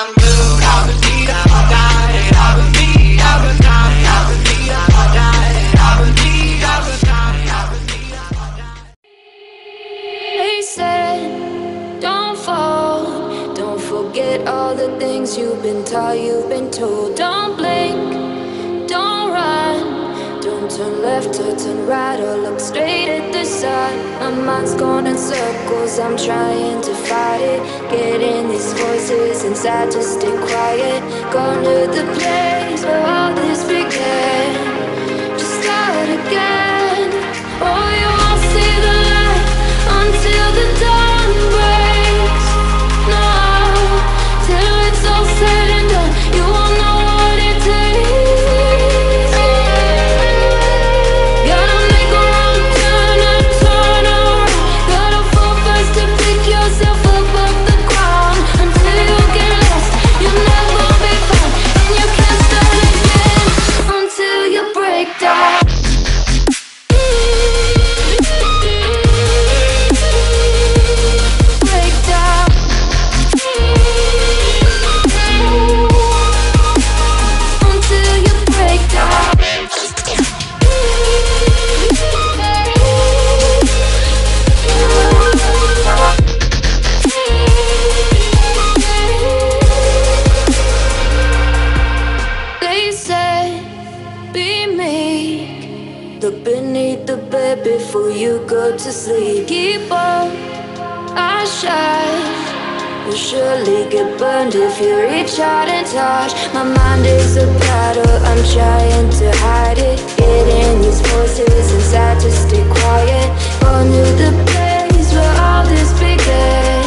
They said, don't fall, don't forget all the things you've been taught, you've been told. Don't blink, don't run, don't turn left or turn right or look straight at the sun. My mind's going in circles, I'm trying to fight it, getting these voices inside to stay quiet. Gone to the place where all this began, just start again. Oh, you won't see the light until the dawn breaks. No, till it's all said and done, you won't know what it takes. Gotta make a wrong turn and turn around. Gotta fall fast to pick yourself up off the ground. Until you get lost, you'll never be found, and you can't start again until you break down. Look beneath the bed before you go to sleep. Keep on, I shine. You'll surely get burned if you reach out and touch. My mind is a battle, I'm trying to hide it, getting these voices inside to stay quiet. Gone to the place where all this began.